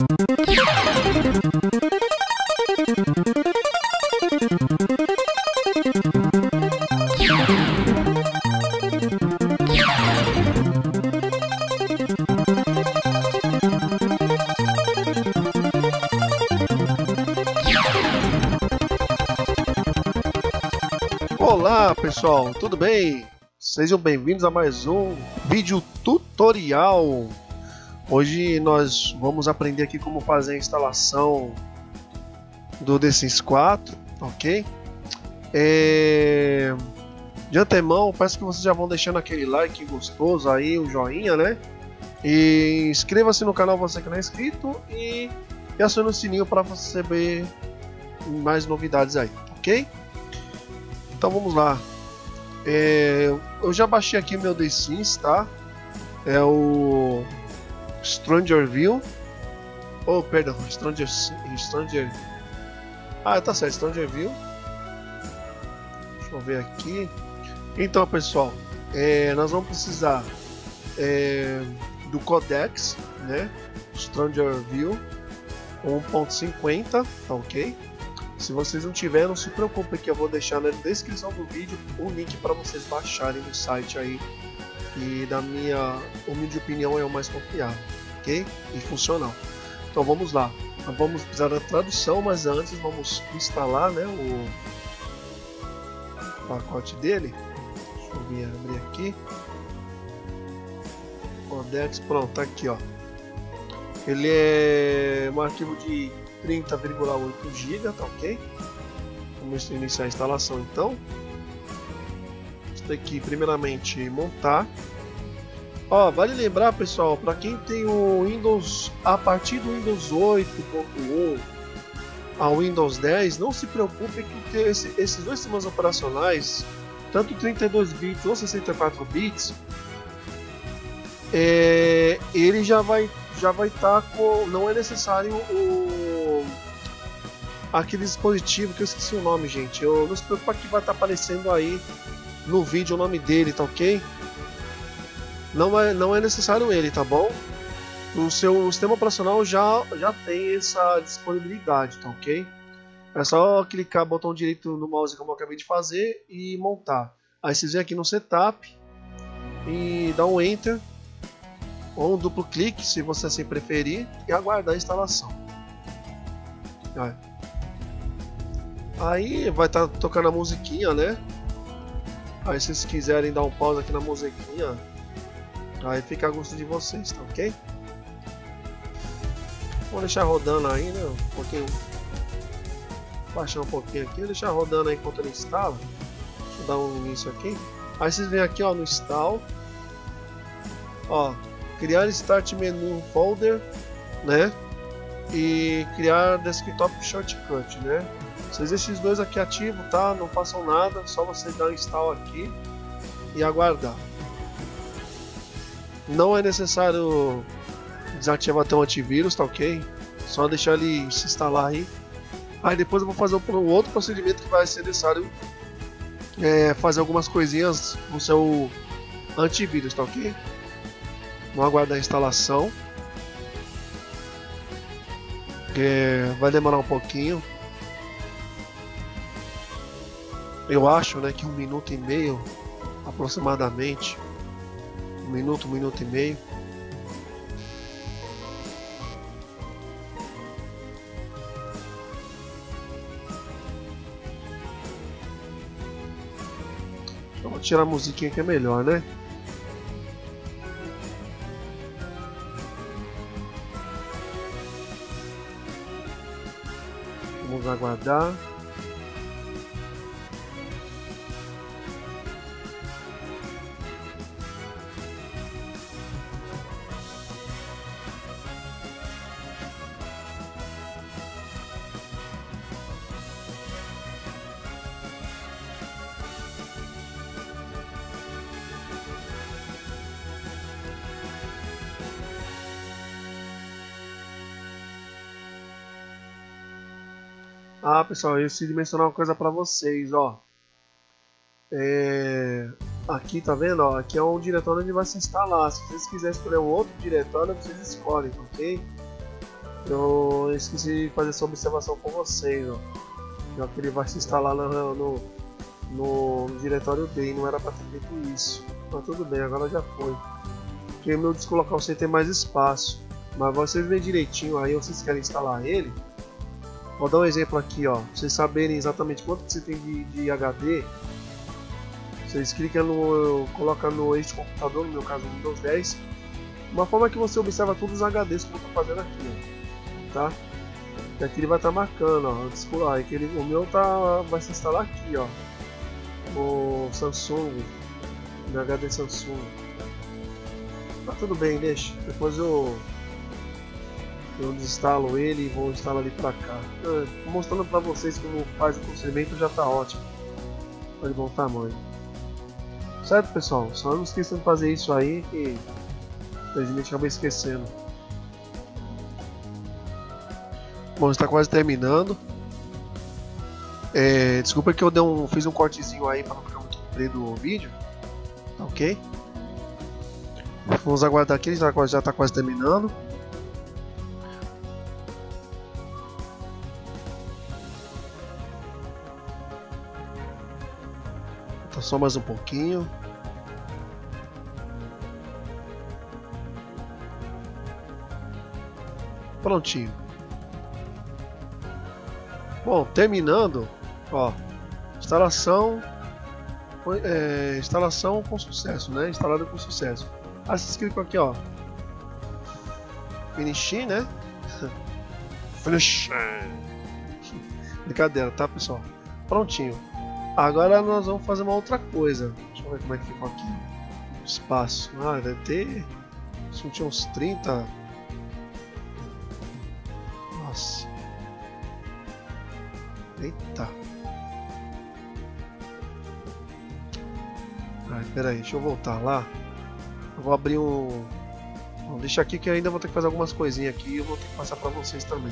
Olá pessoal, tudo bem? Sejam bem-vindos a mais um vídeo tutorial. Hoje nós vamos aprender aqui como fazer a instalação do The Sims 4, ok? De antemão, peço que vocês já vão deixando aquele like gostoso aí, o joinha, né? E inscreva-se no canal você que não é inscrito e acione o sininho para você receber mais novidades aí, ok? Então vamos lá. Eu já baixei aqui meu The Sims, tá? É o Stranger View. Oh, perdão, Stranger. Ah, tá certo, Stranger View. Deixa eu ver aqui. Então, pessoal, nós vamos precisar do codex, né? Stranger View 1.50, tá ok? Se vocês não tiverem, não se preocupem que eu vou deixar na descrição do vídeo o link para vocês baixarem no site aí, que da minha humilde opinião é o mais confiável, ok? E funcional. Então vamos lá. Nós vamos precisar da tradução, mas antes vamos instalar, né, o pacote dele. Deixa eu abrir aqui. Codex, pronto, tá aqui, ó. Ele é um arquivo de 30,8 GB, tá ok? Vamos iniciar a instalação então. Isso daqui, primeiramente, montar. Ó, vale lembrar, pessoal, para quem tem o Windows, a partir do Windows 8.1 ao Windows 10, não se preocupe que ter esses dois sistemas operacionais, tanto 32 bits ou 64 bits, ele já vai estar com, não é necessário aquele dispositivo que eu esqueci o nome, gente. Eu não se preocupe que vai estar aparecendo aí no vídeo o nome dele, tá ok? Não é necessário ele, tá bom? O seu sistema operacional já tem essa disponibilidade, tá ok? É só clicar botão direito no mouse como eu acabei de fazer e montar. Aí vocês vêm aqui no setup e dá um enter ou um duplo clique se você assim preferir e aguardar a instalação. Aí vai estar tocando a musiquinha, né? Aí se vocês quiserem dar um pause aqui na musiquinha, aí fica a gosto de vocês, tá ok? Vou deixar rodando aí, né? Um pouquinho. Baixar um pouquinho aqui, deixar rodando aí enquanto ele instala. Deixa eu dar um início aqui. Aí vocês vêm aqui, ó, no install. Ó, criar start menu folder, né? E criar desktop shortcut, né? Vocês deixem esses dois aqui ativos, tá? Não façam nada, só vocês dar um install aqui e aguardar. Não é necessário desativar até um antivírus, tá ok? Só deixar ele se instalar aí. Aí depois eu vou fazer um outro procedimento que vai ser necessário fazer algumas coisinhas no seu antivírus, tá ok? Vamos aguardar a instalação. Vai demorar um pouquinho. Eu acho, né, que 1 minuto e meio aproximadamente. 1 minuto e meio. Eu vou tirar a musiquinha que é melhor, né? Vamos aguardar. Ah, pessoal, eu esqueci de mencionar uma coisa para vocês, ó. Aqui, tá vendo? Ó, aqui é um diretório onde vai se instalar. Se vocês quiserem escolher um outro diretório, vocês escolhem, ok? eu esqueci de fazer essa observação com vocês, ó. Já que ele vai se instalar no diretório D, e não era para ter feito isso. Mas tudo bem, agora já foi. Porque meu descolocar você tem mais espaço. Mas vocês veem direitinho aí, vocês querem instalar ele. Vou dar um exemplo aqui, ó. Pra vocês saberem exatamente quanto que você tem de HD. Vocês clicam no. Coloca no eixo computador, no meu caso Windows 10. Uma forma que você observa todos os HDs que eu estou fazendo aqui, ó. Tá? E aqui ele vai estar marcando, ó. O meu vai se instalar aqui, ó. O Samsung. No HD Samsung. Tá tudo bem, deixa. Depois eu desinstalo ele e vou instalar ali pra cá. Mostrando pra vocês como faz o procedimento já tá ótimo. Tá de bom tamanho. Certo, pessoal? Só não esqueçam de fazer isso aí que a gente acaba esquecendo. Bom, está quase terminando. Desculpa que eu fiz um cortezinho aí para não ficar muito comprido o vídeo. Tá ok? Vamos aguardar aqui, já está quase terminando. Então, só mais um pouquinho. Prontinho. Bom, terminando, ó, instalação com sucesso, né? Instalado com sucesso. Aí vocês clicam aqui, ó, Finish, né? Finish. Brincadeira, tá, pessoal? Prontinho. Agora nós vamos fazer uma outra coisa. Deixa eu ver como é que ficou aqui. Espaço. Ah, deve ter. Acho que tinha uns 30. Nossa. Eita. Ai, pera aí, deixa eu voltar lá. Eu vou abrir um. Bom, deixa aqui que eu ainda vou ter que fazer algumas coisinhas aqui e eu vou ter que passar para vocês também.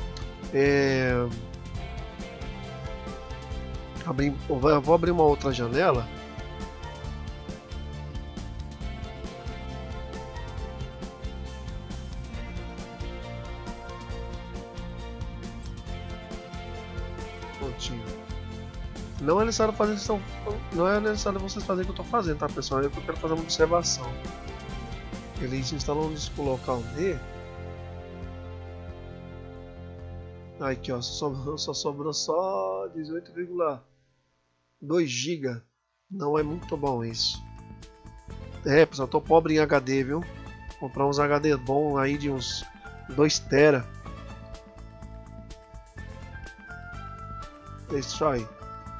Eu vou abrir uma outra janela. Prontinho. Não é necessário fazer isso, não é necessário vocês fazerem o que eu estou fazendo, tá, pessoal? Eu quero fazer uma observação. Ele se instalou no disco local D. Aqui, ó, só sobrou só 18,2 GB. Não é muito bom isso. Pessoal, eu tô pobre em HD, viu? Vou comprar uns HD bom aí de uns 2 TB. Deixa aí.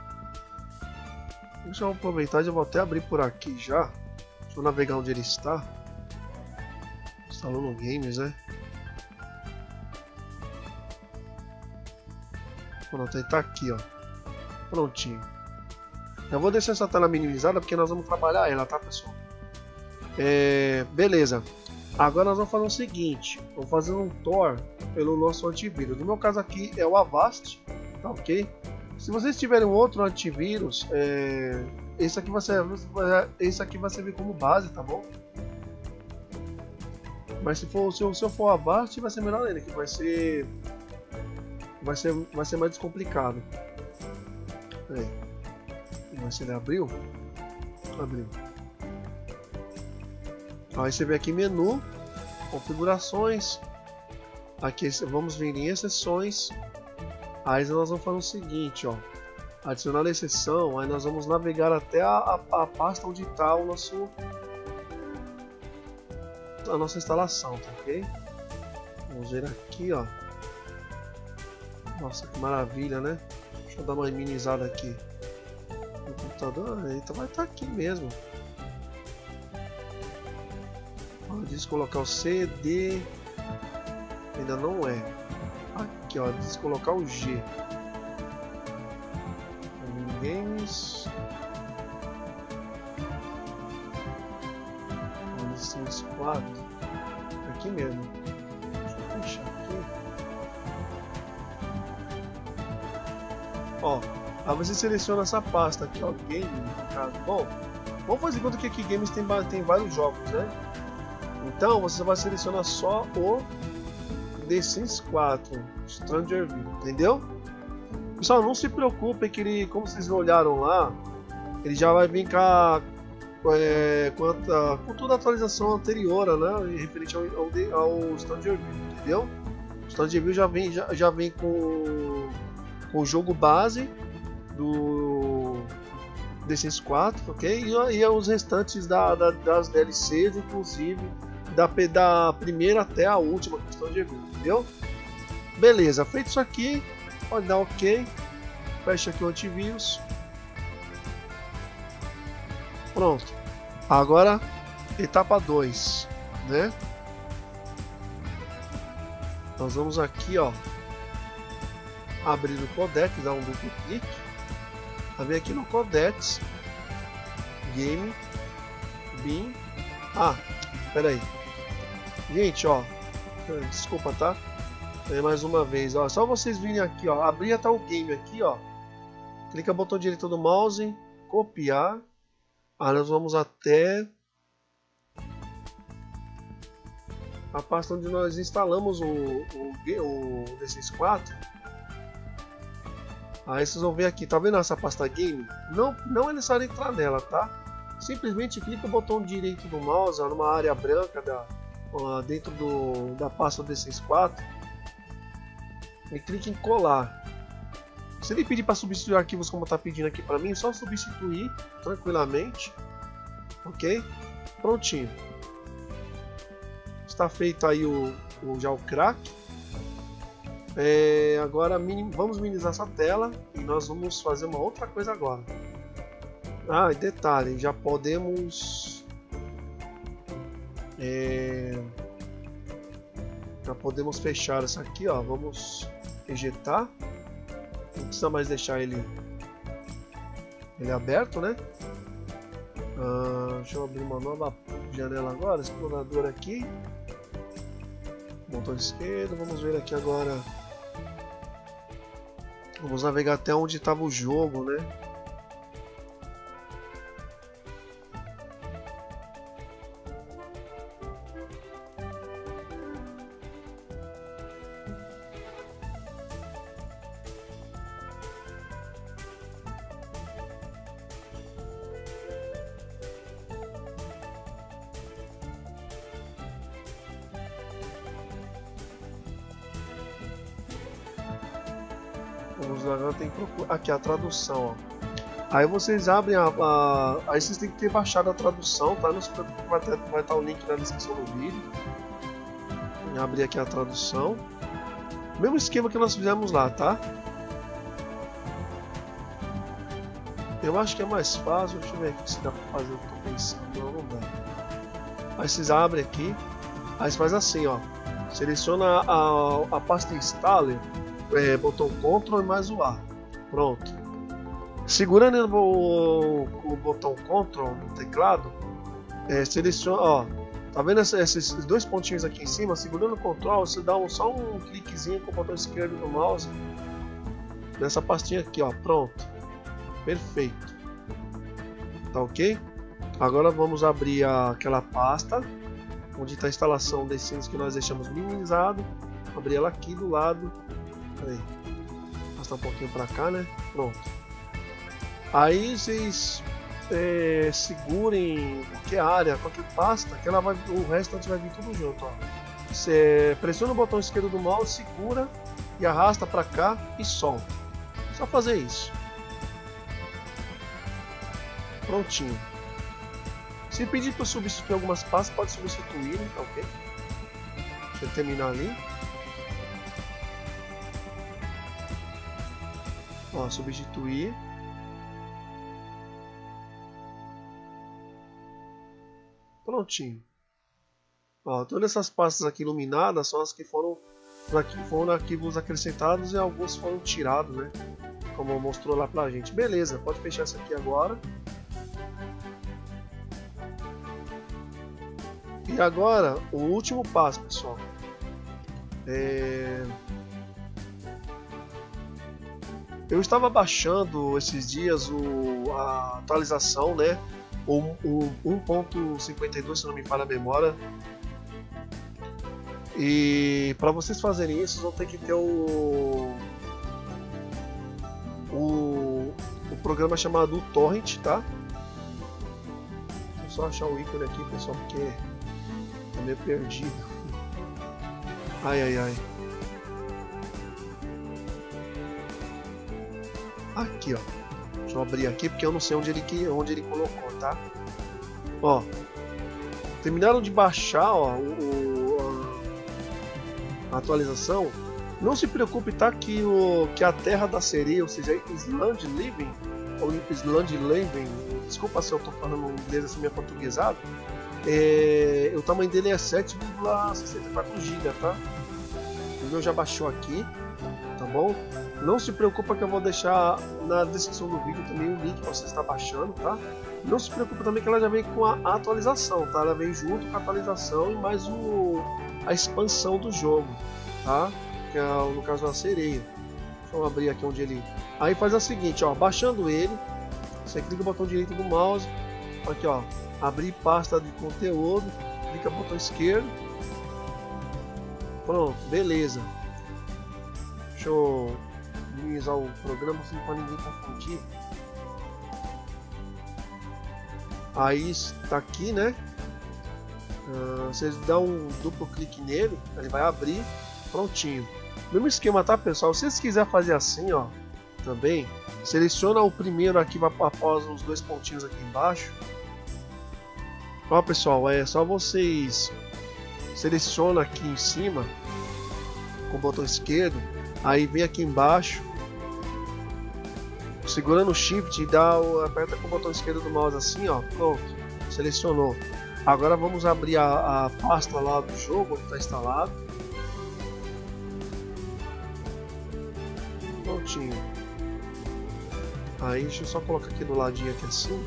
Deixa eu aproveitar, já vou até abrir por aqui já. Deixa eu navegar onde ele está. Instalou no Games, né? Pronto, ele tá aqui, ó. Prontinho. Eu vou deixar essa tela minimizada porque nós vamos trabalhar ela, tá, pessoal? Beleza. Agora nós vamos fazer o seguinte. Vamos fazer um Tor pelo nosso antivírus. No meu caso aqui é o Avast, tá ok? Se vocês tiverem um outro antivírus, esse aqui vai servir como base, tá bom? Mas se eu for Avast, vai ser melhor ainda, que vai ser mais descomplicado. Aí. Mas se ele abriu? Abriu. Aí você vê aqui menu, configurações. Aqui vamos vir em exceções. Aí nós vamos fazer o seguinte, ó. Adicionar a exceção. Aí nós vamos navegar até a pasta onde está a nossa instalação, tá ok? Vamos ver aqui, ó. Nossa, que maravilha, né? Deixa eu dar uma minimizada aqui no computador. Então vai estar aqui mesmo. Diz colocar o CD. Ainda não é. Aqui, ó. Diz colocar o G. Games. Licença 4. Aqui mesmo. Deixa eu puxar aqui. Ó, aí você seleciona essa pasta aqui, ó, Game, no caso. Bom, vamos fazer conta que aqui Games tem vários jogos, né? Então você vai selecionar só o The Sims 4 Strangerville, entendeu? Pessoal, não se preocupem que ele, como vocês olharam lá, ele já vai vir com toda a atualização anterior, né, referente ao Strangerville, entendeu? O Strangerville já vem com o jogo base do The Sims 4, ok? E os restantes das DLCs, inclusive da primeira até a última questão de Strangerville, entendeu? Beleza, feito isso aqui, pode dar ok, fecha aqui o antivírus. Pronto. Agora, etapa 2, né? Nós vamos aqui, ó, abrir o Codex, dar um duplo clique, abrir aqui no Codex, Game, Bin. Pera aí. Gente, ó, desculpa, tá? Mais uma vez, ó, só vocês virem aqui, ó, abrir até o game aqui, ó. Clica no botão direito do mouse, copiar. Nós vamos até a pasta onde nós instalamos o The Sims 4. Aí vocês vão ver aqui, tá vendo essa pasta game? Não é necessário entrar nela, tá? Simplesmente clica no botão direito do mouse, ó, numa área branca dentro da pasta do The Sims 4 e clique em colar. Se ele pedir para substituir arquivos como está pedindo aqui para mim, só substituir tranquilamente, ok? Prontinho. Está feito aí já o crack. Agora vamos minimizar essa tela e nós vamos fazer uma outra coisa agora. E detalhe, já podemos fechar essa aqui, ó. Vamos ejetar. Não precisa mais deixar ele aberto, né? Deixa eu abrir uma nova janela agora, explorador aqui, botão esquerdo. Vamos ver aqui agora, vamos navegar até onde estava o jogo, né? Agora tem que procurar aqui a tradução, ó. Aí vocês abrem aí vocês têm que ter baixado a tradução, tá? Não se preocupe, vai estar o link na descrição do vídeo. Vou abrir aqui a tradução, mesmo esquema que nós fizemos lá, tá? Eu acho que é mais fácil. Deixa eu ver aqui se dá pra fazer o que eu tô pensando. Não dá. Aí vocês abrem aqui, aí você faz assim, ó, seleciona a pasta Installer, botão Ctrl e mais o A. Pronto. Segurando o botão Ctrl no teclado, seleciona, ó, tá vendo esses dois pontinhos aqui em cima? Segurando o Ctrl, você dá só um cliquezinho com o botão esquerdo do mouse nessa pastinha aqui, ó. Pronto. Perfeito. Tá ok? Agora vamos abrir aquela pasta onde está a instalação The Sims que nós deixamos minimizado. Abrir ela aqui do lado. Aí, passar um pouquinho para cá, né? Pronto. Aí vocês segurem qualquer área, qualquer pasta, que o restante vai vir tudo junto, ó. Você pressiona o botão esquerdo do mouse, segura e arrasta para cá e solta. Só fazer isso. Prontinho. Se pedir para substituir algumas pastas, pode substituir, tá ok? Deixa eu terminar ali. Ó, substituir. Prontinho. Ó, todas essas pastas aqui iluminadas são as que foram arquivos acrescentados e alguns foram tirados, né? Como mostrou lá pra gente. Beleza, pode fechar isso aqui agora. E agora, o último passo, pessoal. Eu estava baixando esses dias a atualização, né? O 1.52, se não me falha a memória. E para vocês fazerem isso, vocês vão ter que ter o programa chamado Torrent, tá? Deixa eu só achar o ícone aqui, pessoal, porque tô meio perdido. Ai, ai, ai. Aqui, ó. Deixa eu abrir aqui porque eu não sei onde ele colocou, tá? Ó. Terminaram de baixar, ó, a atualização. Não se preocupe, tá? Que a Terra da Sereia, ou seja, Island Living, ou Island Living, desculpa se eu tô falando inglês assim meio portuguesado, o tamanho dele é 7,64 GB, tá? O meu já baixou aqui, tá bom? Não se preocupa que eu vou deixar na descrição do vídeo também o link para você estar baixando, tá? Não se preocupe também que ela já vem com a atualização, tá? Ela vem junto com a atualização e mais a expansão do jogo, tá? Que é no caso da sereia. Deixa eu abrir aqui onde ele... Aí faz o seguinte, ó, baixando ele, você clica no botão direito do mouse, aqui ó, abrir pasta de conteúdo, clica no botão esquerdo, pronto, beleza. Deixa eu minimizar o programa assim para ninguém confundir. Aí está aqui, né? Você dá um duplo clique nele, ele vai abrir, prontinho. Mesmo esquema, tá, pessoal? Se vocês quiserem fazer assim, ó, também seleciona o primeiro aqui após os dois pontinhos aqui embaixo. Ó, pessoal, é só vocês seleciona aqui em cima com o botão esquerdo, aí vem aqui embaixo, segurando o Shift e aperta com o botão esquerdo do mouse assim, ó, pronto, selecionou. Agora vamos abrir a pasta lá do jogo onde está instalado. Prontinho. Aí deixa eu só colocar aqui do ladinho aqui assim.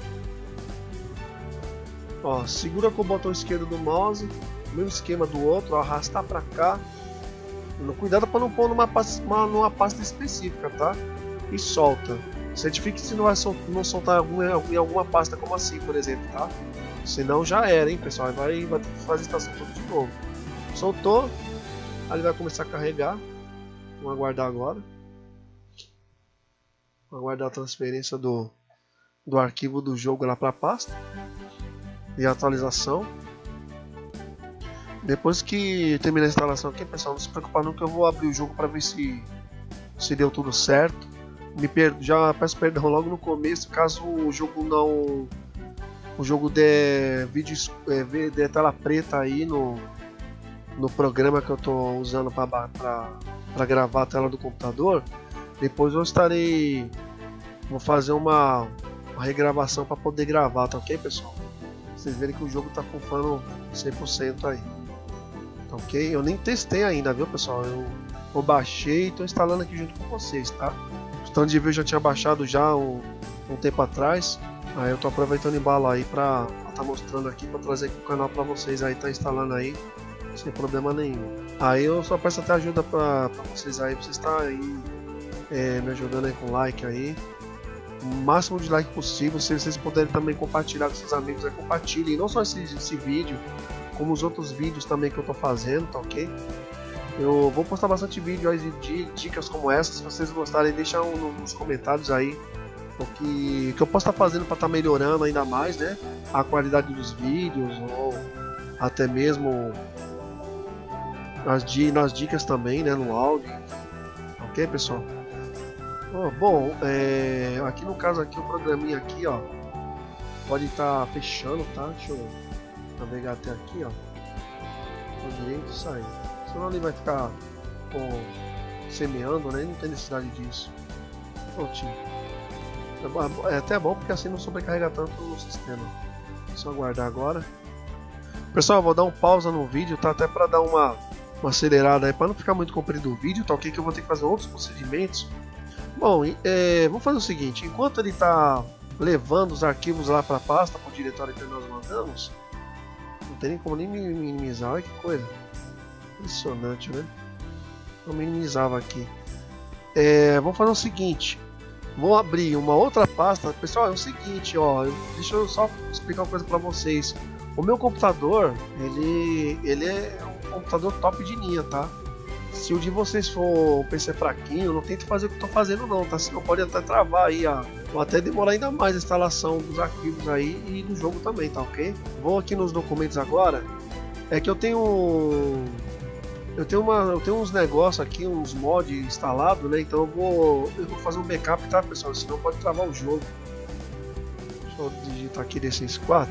Ó, segura com o botão esquerdo do mouse, mesmo esquema do outro, ó, arrastar para cá. Cuidado para não pôr numa pasta específica, tá? E solta. Certifique se não vai não soltar em alguma pasta como assim, por exemplo, tá? Senão já era, hein, pessoal? Vai ter que fazer a instalação tudo de novo. Soltou, aí ele vai começar a carregar. Vamos aguardar agora. Vamos aguardar a transferência do arquivo do jogo lá para a pasta e a atualização. Depois que terminar a instalação aqui, pessoal, não se preocupa não que eu vou abrir o jogo para ver se deu tudo certo. Já peço perdão logo no começo caso o jogo der der tela preta aí no programa que eu estou usando para gravar a tela do computador. Depois eu vou fazer uma regravação para poder gravar, tá ok, pessoal? Vocês verem que o jogo está funcionando 100% aí, tá ok? Eu nem testei ainda, viu, pessoal? Eu baixei e estou instalando aqui junto com vocês, tá? O Stand View eu já tinha baixado já um tempo atrás. Aí eu estou aproveitando o embalo aí para estar mostrando aqui, para trazer aqui o canal para vocês aí, tá instalando aí sem problema nenhum. Aí eu só peço até ajuda para vocês aí, pra vocês estarem aí me ajudando aí com like aí, o máximo de like possível. Se vocês puderem também compartilhar com seus amigos, compartilhem não só esse vídeo, como os outros vídeos também que eu tô fazendo, tá ok? Eu vou postar bastante vídeo aí de dicas como essa. Se vocês gostarem, deixa nos comentários aí o que eu posso estar fazendo para estar melhorando ainda mais, né, a qualidade dos vídeos, ou até mesmo nas dicas também, né, no áudio, ok, pessoal? Bom, aqui no caso aqui o programinha aqui, ó, pode estar fechando, tá? Deixa eu navegar até aqui, ó, com direito e sair, senão ele vai ficar semeando, né? Não tem necessidade disso. Prontinho. É até bom porque assim não sobrecarrega tanto o sistema. Só aguardar agora. Pessoal, eu vou dar um pausa no vídeo, tá? Até para dar uma acelerada aí, para não ficar muito comprido o vídeo, tá ok? Que eu vou ter que fazer outros procedimentos. Bom, vamos fazer o seguinte: enquanto ele está levando os arquivos lá para a pasta, para o diretório que nós mandamos, não tem nem como nem minimizar. Olha que coisa impressionante, né? Eu minimizava aqui. Vamos fazer o seguinte: vou abrir uma outra pasta. Pessoal, é o seguinte, ó, deixa eu só explicar uma coisa para vocês. O meu computador, ele é computador top de linha, tá? Se o de vocês for um PC fraquinho, não tente fazer o que eu tô fazendo não, tá? Senão pode até travar aí, ou até demorar ainda mais a instalação dos arquivos aí e do jogo também, tá ok? Vou aqui nos documentos agora. É que eu tenho uns negócios aqui, uns mods instalados, né? Então eu vou fazer um backup, tá, pessoal? Senão pode travar o jogo. Deixa eu digitar aqui D64.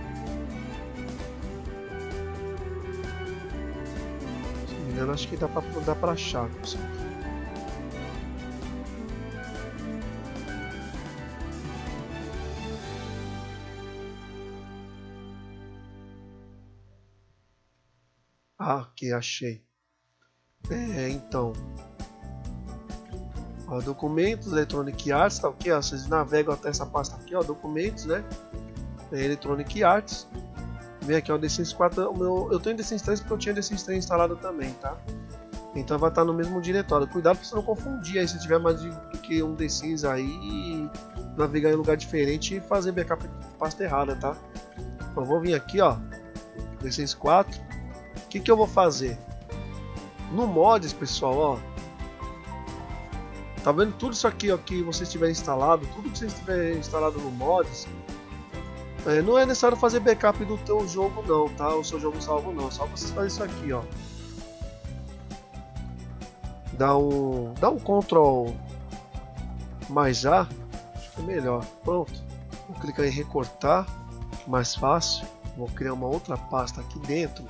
Se não me engano, acho que dá pra achar, pessoal. Ah, aqui, achei. Então, ó, documentos, Electronic Arts, tá ok? Ó, vocês navegam até essa pasta aqui, ó, documentos, né? Electronic Arts. Vem aqui, ó, The Sims 4. Eu tenho The Sims 3 porque eu tinha The Sims 3 instalado também, tá? Então vai estar no mesmo diretório. Cuidado para você não confundir aí, se tiver mais do que um The Sims aí e navegar em um lugar diferente e fazer backup de pasta errada, tá? Então vou vir aqui, ó, The Sims 4. O que eu vou fazer? No mods, pessoal, ó, tá vendo tudo isso aqui, ó, que vocês tiverem instalado, tudo que vocês tiverem instalado no mods, não é necessário fazer backup do teu jogo não, tá? O seu jogo salvo não, só vocês fazem isso aqui, ó. Dá um Ctrl mais A, acho que é melhor. Pronto. Vou clicar em recortar, mais fácil. Vou criar uma outra pasta aqui dentro.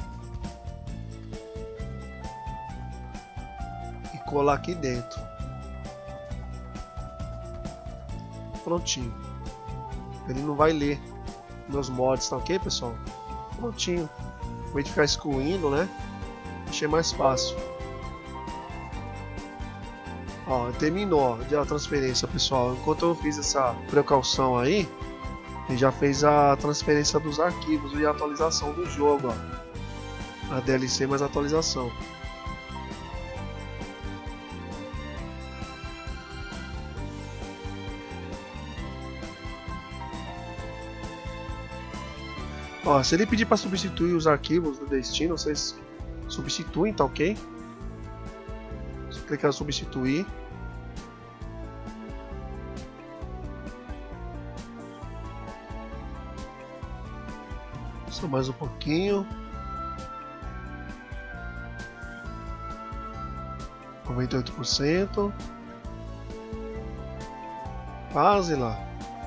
Colar aqui dentro. Prontinho. Ele não vai ler meus mods, tá ok, pessoal? Prontinho. Em vez de ficar excluindo, né? Achei mais fácil. Ó, terminou a transferência, pessoal. Enquanto eu fiz essa precaução aí, ele já fez a transferência dos arquivos e a atualização do jogo, ó. A DLC mais atualização. Ó, se ele pedir para substituir os arquivos do destino, vocês substituem, tá ok? Só clicar em substituir. Só mais um pouquinho. 98%. Quase lá.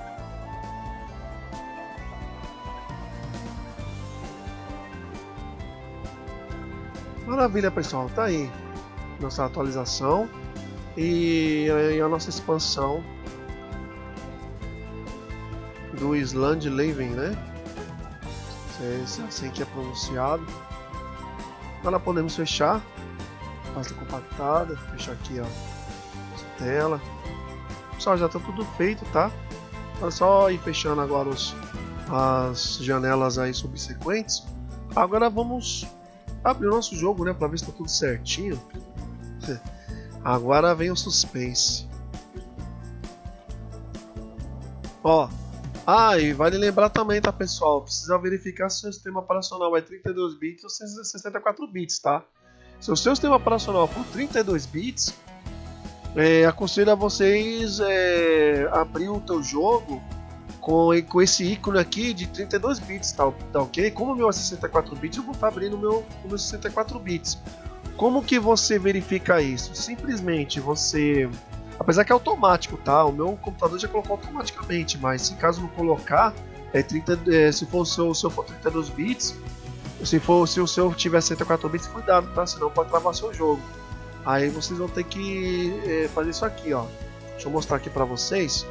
Maravilha, pessoal, tá aí nossa atualização e a nossa expansão do Island Leven, né? Se é assim que é pronunciado. Agora podemos fechar, pasta compactada, fechar aqui, ó, essa tela. Pessoal, já tá tudo feito, tá? É só ir fechando agora as janelas aí subsequentes. Agora vamos abrir o nosso jogo, né, para ver se tá tudo certinho. Agora vem o suspense. Ó, e vale lembrar também, tá, pessoal? Precisa verificar se o seu sistema operacional é 32 bits ou 64 bits, tá? Se o seu sistema operacional for 32 bits, aconselho a vocês abrir o teu jogo com esse ícone aqui de 32 bits, tá ok? Como o meu é 64 bits, eu vou estar abrindo o meu 64 bits. Como que você verifica isso? Simplesmente você... Apesar que é automático, tá? O meu computador já colocou automaticamente, mas se caso não colocar, se for o seu for 32 bits, se o seu tiver 64 bits, cuidado, tá? Senão pode travar seu jogo. Aí vocês vão ter que fazer isso aqui, ó. Deixa eu mostrar aqui pra vocês.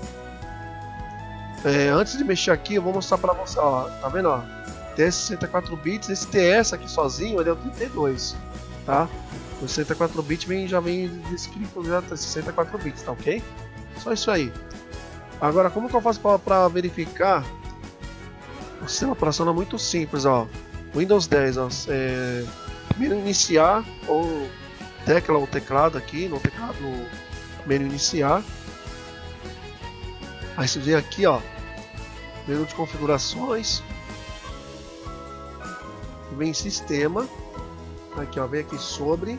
Antes de mexer aqui, eu vou mostrar pra vocês, ó, tá vendo, ó? Tem 64 bits, esse TS aqui sozinho, ele é o 32, tá? O 64 bits já vem descrito, já 64 bits, tá ok? Só isso aí. Agora, como que eu faço pra verificar? O sistema operacional é muito simples, ó. Windows 10, ó, menu iniciar, ou tecla ou teclado aqui, no teclado menu iniciar. Aí você vem aqui, ó, menu de configurações, vem em sistema, Aqui, ó, vem aqui sobre.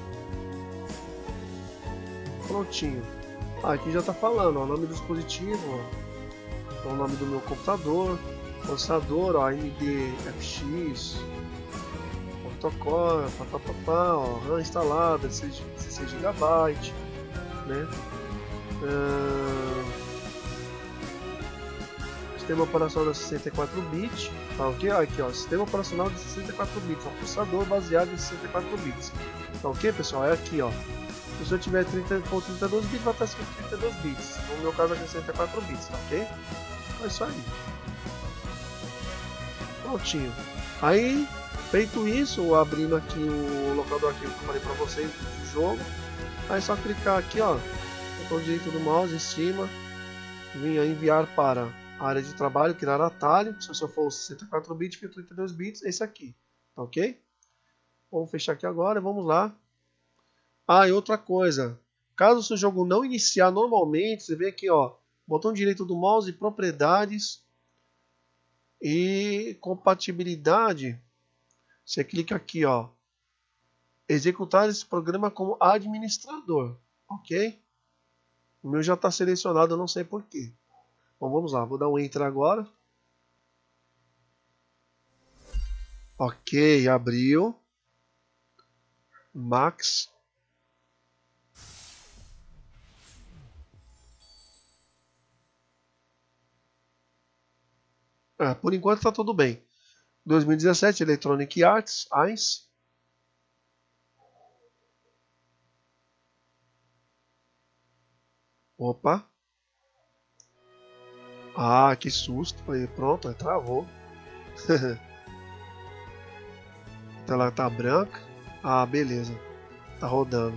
Prontinho. Aqui já tá falando, ó, o nome do dispositivo, ó, o nome do meu computador, processador, ó, AMD FX, protocolo, ó, RAM instalada, 16 GB, né? Sistema operacional de 64 bits, tá ok? Aqui, ó, sistema operacional de 64 bits, um processador baseado em 64 bits, tá ok, pessoal? É aqui, ó. Se eu tiver 32 bits, vai estar escrito 32 bits. No meu caso aqui é 64 bits, tá ok? É isso aí. Prontinho. Aí, feito isso, abrindo aqui o local do arquivo que eu falei pra vocês do jogo. Aí é só clicar aqui, ó, botão direito do mouse em cima, vir a enviar para a área de trabalho, criar atalho. Se eu for 64 bits, fica 32 bits, esse aqui, tá ok? Vamos fechar aqui agora e vamos lá. Ah, e outra coisa, caso o seu jogo não iniciar normalmente, você vê aqui, ó, botão direito do mouse, propriedades e compatibilidade. Você clica aqui, ó, executar esse programa como administrador, ok? O meu já está selecionado, eu não sei porquê. Bom, vamos lá, vou dar um Enter agora. Ok, abriu. Max. Por enquanto está tudo bem. 2017, Electronic Arts, 1. Opa. Ah, que susto. Aí, pronto, travou. A tela tá branca. Ah, beleza. Tá rodando.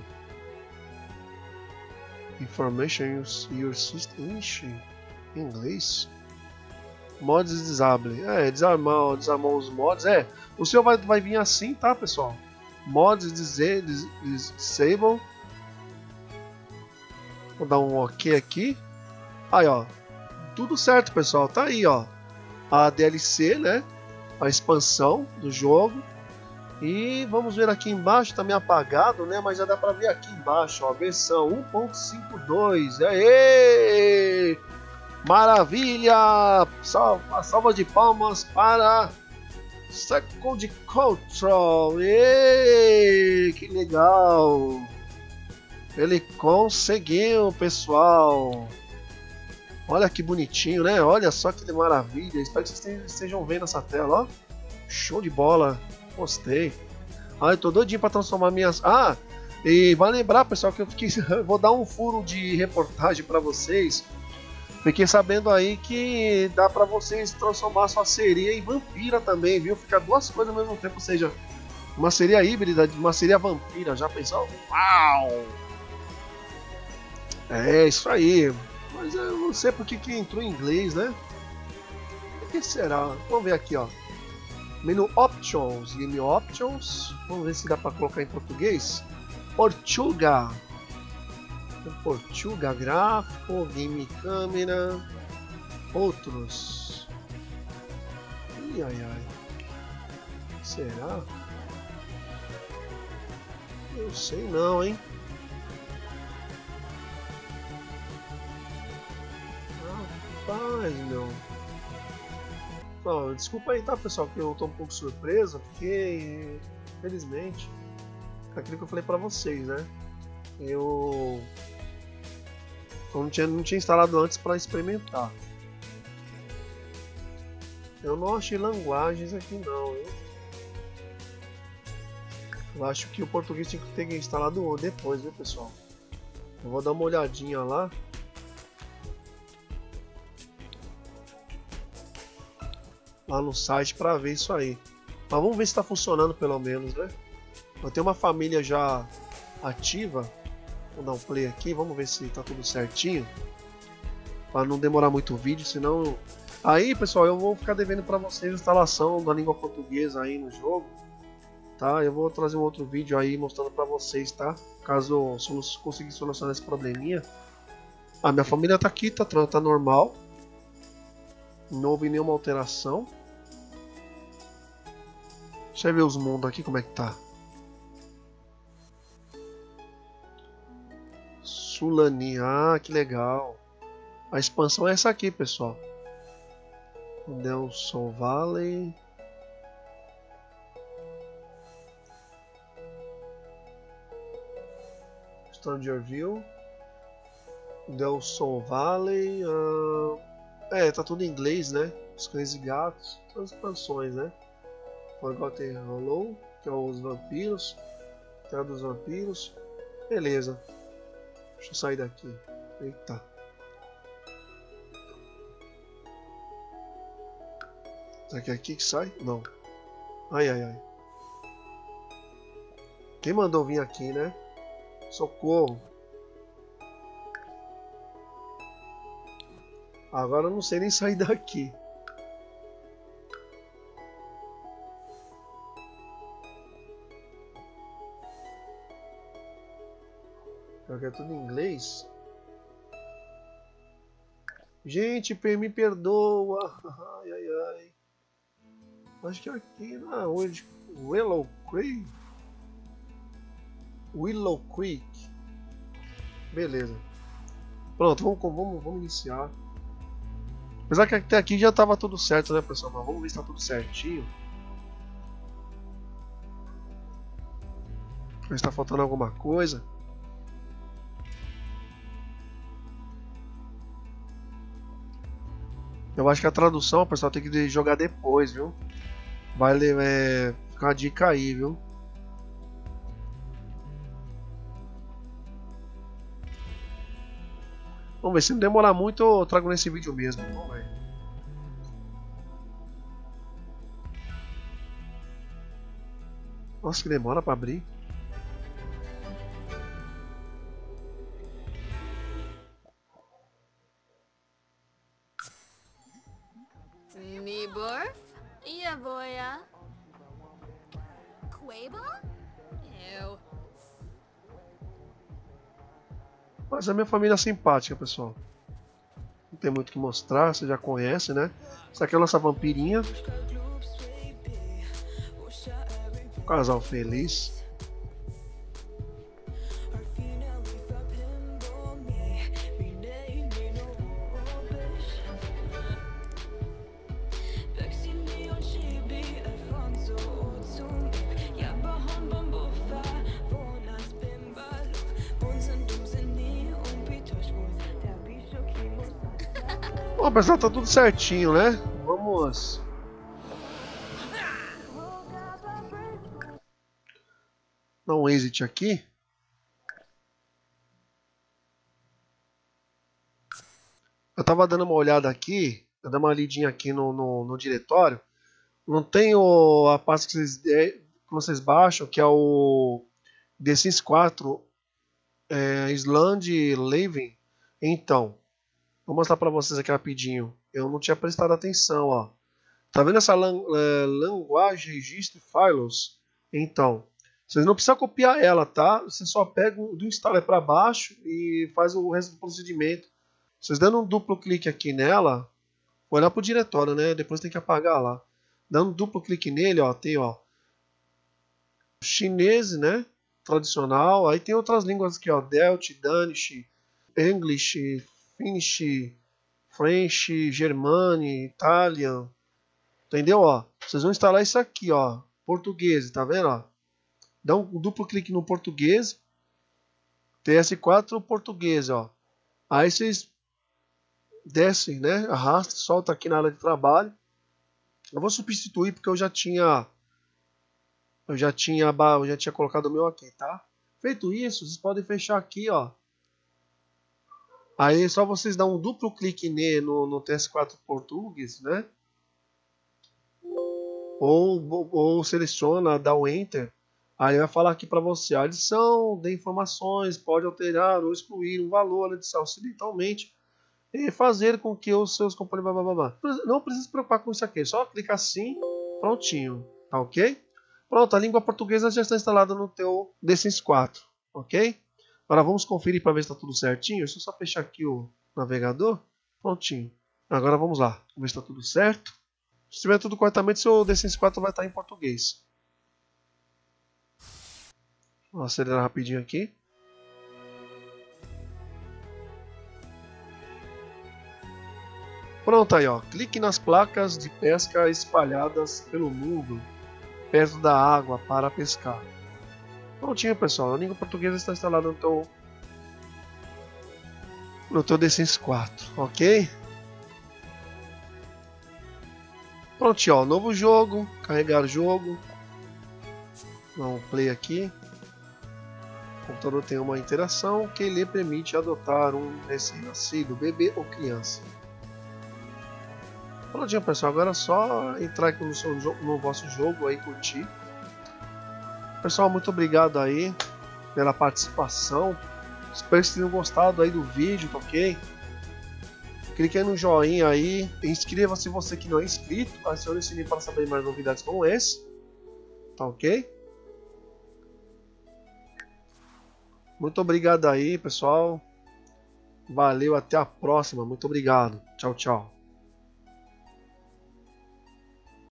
Information your system. Ixi, em inglês. Mods disable. Desarmar os mods. O seu vai vir assim, tá, pessoal? Mods disable. Vou dar um OK aqui. Aí, ó. Tudo certo, pessoal. Tá aí, ó. A DLC, né? A expansão do jogo. E vamos ver aqui embaixo, tá meio apagado, né? Mas já dá pra ver aqui embaixo, ó. Versão 1.52. Aê! Maravilha! Salva de palmas para Second Control. Ei, que legal! Ele conseguiu, pessoal. Olha que bonitinho, né? Olha só que maravilha. Espero que vocês estejam vendo essa tela, ó. Show de bola. Gostei. Eu tô doidinho para transformar minhas... e vai lembrar, pessoal, que eu fiquei... vou dar um furo de reportagem para vocês. Fiquei sabendo aí que dá para vocês transformar sua sereia em vampira também, viu? Fica duas coisas ao mesmo tempo, ou seja, uma sereia híbrida, uma sereia vampira. Já pensou? Uau! É isso aí. Mas eu não sei porque que entrou em inglês, né? O que será? Vamos ver aqui, ó. Menu Options, Game Options. Vamos ver se dá para colocar em português. Portuga. Portuga gráfico, Game Câmera. Outros. Ai. Será? Eu sei não, hein? Rapaz, meu. Desculpa aí, tá, pessoal, que eu tô um pouco surpreso, porque infelizmente aquilo que eu falei pra vocês, né? Eu não tinha instalado antes para experimentar. Eu não achei linguagens aqui não, eu acho que o português tinha que ter instalado depois, viu, pessoal? Eu vou dar uma olhadinha lá. Lá no site para ver isso aí. Mas vamos ver se está funcionando pelo menos, né? Eu tenho uma família já ativa. Vou dar um play aqui, vamos ver se está tudo certinho. Para não demorar muito o vídeo, senão... Aí, pessoal, eu vou ficar devendo para vocês a instalação da língua portuguesa aí no jogo. Tá? Eu vou trazer um outro vídeo aí mostrando para vocês, tá? Caso eu conseguir solucionar esse probleminha. Minha família tá aqui, tá normal. Não houve nenhuma alteração. Deixa eu ver os mundos aqui, como é que tá. Sulani, ah, que legal. A expansão é essa aqui, pessoal. Delson Valley. Strangerville. Delson Valley. Tá tudo em inglês, né? Os cães e gatos. São as expansões, né? Forgotten Hollow, que é os vampiros. Terra dos vampiros. Beleza. Deixa eu sair daqui. Eita. Será que é aqui que sai? Não. Ai, ai, ai. Quem mandou vir aqui, né? Socorro. Agora eu não sei nem sair daqui. Porque é tudo em inglês. Gente, me perdoa. Ai, ai, ai. Acho que é aqui na Willow Creek. Willow Creek. Beleza. Pronto, vamos iniciar. Apesar que até aqui já estava tudo certo, né, pessoal? Mas vamos ver se está tudo certinho. Ver se está faltando alguma coisa. Eu acho que a tradução, pessoal, tem que jogar depois, viu? Vai ficar uma dica aí, viu? Vamos ver, se não demorar muito eu trago nesse vídeo mesmo. Vamos ver. Nossa, que demora pra abrir. Niborf? Yavoya? Quable? Eu. Mas a minha família é simpática, pessoal. Não tem muito o que mostrar, você já conhece, né? Essa aqui é a nossa vampirinha. Um casal feliz. Bom, pessoal, tá tudo certinho, né? Vamos dar um exit aqui. Eu tava dando uma olhada aqui, eu dei uma lidinha aqui no diretório. Não tem a pasta que vocês baixam, que é o The Sims 4 Island Living. Então, vou mostrar para vocês aqui rapidinho. Eu não tinha prestado atenção, ó. Tá vendo essa languagem registro files? Então, vocês não precisam copiar ela, tá? Você só pega do installer para baixo e faz o resto do procedimento. Vocês dando um duplo clique aqui nela, vou olhar pro diretório, né? Depois tem que apagar lá. Dando um duplo clique nele, ó, tem, ó, chinês, né? Tradicional. Aí tem outras línguas aqui, ó, Delt, Danish, English, Finnish, French, Germani, Italian. Entendeu? Ó, vocês vão instalar isso aqui, ó, português, tá vendo? Ó? Dá um duplo clique no português, TS4 português, ó. Aí vocês descem, né? Arrasta, solta aqui na área de trabalho. Eu vou substituir porque eu já tinha colocado o meu aqui, tá? Feito isso, vocês podem fechar aqui, ó. Aí é só vocês dar um duplo clique no TS4 português, né? Ou seleciona, dá o Enter. Aí vai falar aqui para você, a adição de informações pode alterar ou excluir um valor adicional acidentalmente e fazer com que os seus componentes... Não precisa se preocupar com isso aqui, só clicar assim, prontinho, tá ok? Pronto, a língua portuguesa já está instalada no teu The Sims 4, ok? Agora vamos conferir para ver se está tudo certinho. Deixa eu só fechar aqui o navegador, prontinho. Agora vamos lá, vamos ver se está tudo certo. Se estiver tudo corretamente, seu The Sims 4 vai estar em português. Vou acelerar rapidinho aqui. Pronto aí, ó. Clique nas placas de pesca espalhadas pelo mundo, perto da água para pescar. Prontinho, pessoal. A língua portuguesa está instalada no teu The Sims 4, ok? Prontinho, ó. Novo jogo. Carregar o jogo. Dá um play aqui. O computador tem uma interação que lhe permite adotar um recém-nascido, bebê ou criança. Prontinho, pessoal, agora é só entrar aqui no vosso jogo aí, curtir. Pessoal, muito obrigado aí pela participação. Espero que vocês tenham gostado aí do vídeo, tá ok? Clique aí no joinha aí, inscreva-se você que não é inscrito, acione o sininho para saber mais novidades como esse, tá ok? Muito obrigado aí, pessoal. Valeu, até a próxima. Muito obrigado. Tchau, tchau.